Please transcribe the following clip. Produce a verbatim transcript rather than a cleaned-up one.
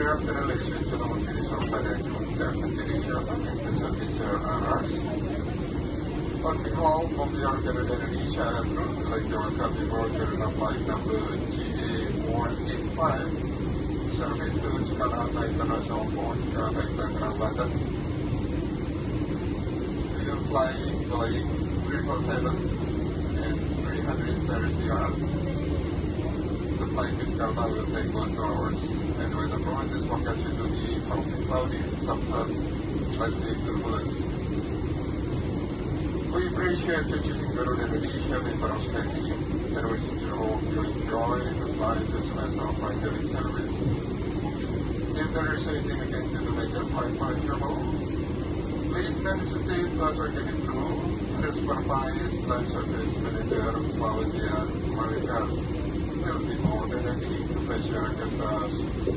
Good afternoon, ladies and gentlemen. This is Pada Kunta, Indonesia, and the service arras. On behalf of the Garuda Indonesia Group, I'd like to welcome you aboard the flight number G A one eight five, service to Jakarta International Port, Jakarta Tangerang, Banten. We are flying Boeing three forty-seven and three hundred thirty hours. The flight to Jakarta will take one two hours, and the weather forecast is forecasted to be partly cloudy, some sun, slightly turbulent. We appreciate you choosing Garuda Indonesia in our study, and we hope you enjoy the flight as well as our flight daily service. If there is anything against you to make your flight pleasurable, please don't hesitate to ask our cabin crew, the supervised flight service manager, Claudia Marika. Will be more than happy to place your guest